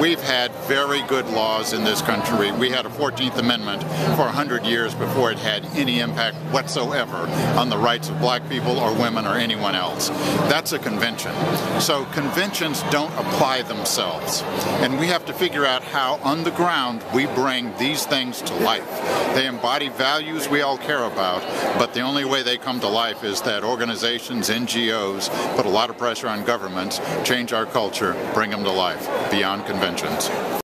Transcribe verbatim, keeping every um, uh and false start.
we've had very good laws in this country. We had a fourteenth Amendment for one hundred years before it had any impact whatsoever on the rights of black people or women or anyone else. That's a convention. So conventions don't apply themselves. And we have to figure out how, on the ground, we bring these things to life. They embody values we all care about, but the only way they come to life is that organizations, N G Os, put a lot of pressure on governments, change our culture, bring them to life beyond conventions.